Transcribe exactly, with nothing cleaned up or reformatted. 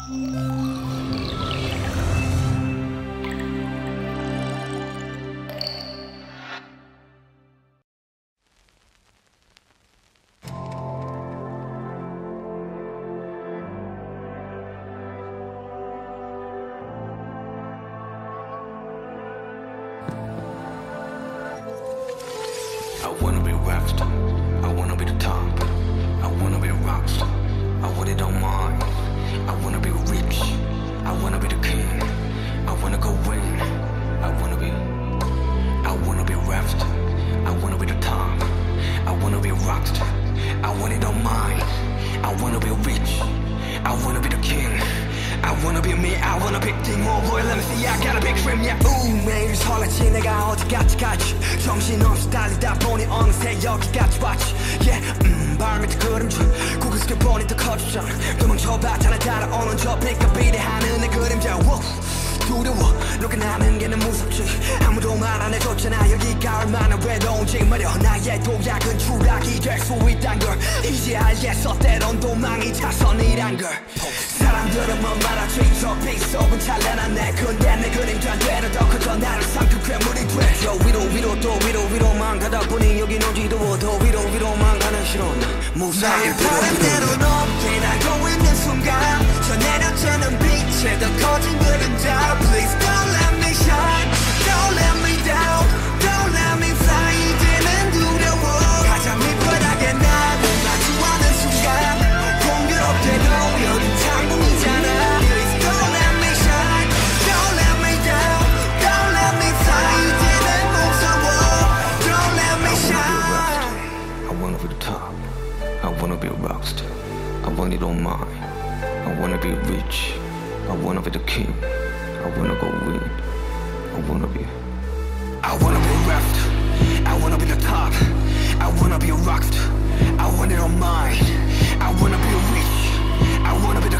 I wanna be rapped, I wanna be the top, I wanna be the rockstar, I want it on mine. I wanna be rich, I wanna be the king, I wanna go win. I wanna be, I wanna be rapped, I wanna be the top, I wanna be a rockstar, I want it on mine. I wanna be rich, I wanna be the king, I wanna be me, I wanna be king. Oh boy, let me see, I got a big dream, yeah. 우 매일 설레지 내가 어디까지 갈지 정신없이 달리다 보니 어느새 여기까지 왔지. Yeah, 음, 발 밑에 그림자 고개 숙여 보니 더 커졌잖아. 도망쳐봤잖아 따라오는 저 빛과 비례하는 내 그림자. Whoa. 두려워 누가 나는 게 너무 무섭지. 아무도 말 안 해줬잖아 여기가 얼마나 외로운지 말여. 나의 도약은 추락이 될 수 있단 걸 이제 알겠어. 때론 도망이 자선이란 걸. 사람들은 뭐 말하지 저 빛 속은 찬란한 내 근데 내 그림자 되는 더 커져 나를 삼킨 괴물이 돼. 저 위로 위로 또 위로 위로만 가다 보니 여긴 오지도 더 위로 위로만 가는 실험 무사히 나의 바람대로 높게 날고 있는 순간 저 내려지는 빛에 더 커진 그림자. Please don't let me shine, don't let me down, don't let me fly. 이제는 두려워 가장 밑바닥에 나를 마주하는 순간 공교롭게도 여긴 창문이잖아. Please don't let me shine, don't let me down, don't let me fly. 이제는 무서워 don't let me shine. I wanna be the top, I wanna be a rockstar, I want it on mine. I wanna be rich, I wanna be the king, I wanna go win. I wanna be, I wanna be rapped, I wanna be the top, I wanna be a rockstar, I want it on mine. I wanna be rich, I wanna be the